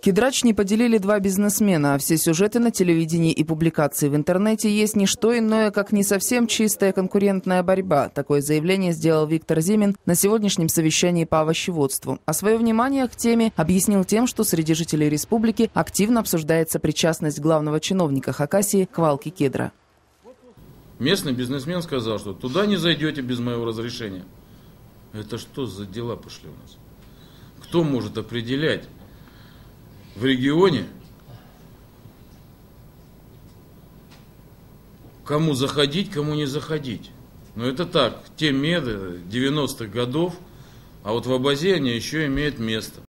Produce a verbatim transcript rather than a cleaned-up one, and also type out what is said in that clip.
Кедрач не поделили два бизнесмена, а все сюжеты на телевидении и публикации в интернете есть не что иное, как не совсем чистая конкурентная борьба. Такое заявление сделал Виктор Зимин на сегодняшнем совещании по овощеводству. А свое внимание к теме объяснил тем, что среди жителей республики активно обсуждается причастность главного чиновника Хакасии к валке кедра. Местный бизнесмен сказал, что туда не зайдете без моего разрешения. Это что за дела пошли у нас? Кто может определять в регионе, кому заходить, кому не заходить? Но это так, те меды девяностых годов, а вот в Абазе они еще имеют место.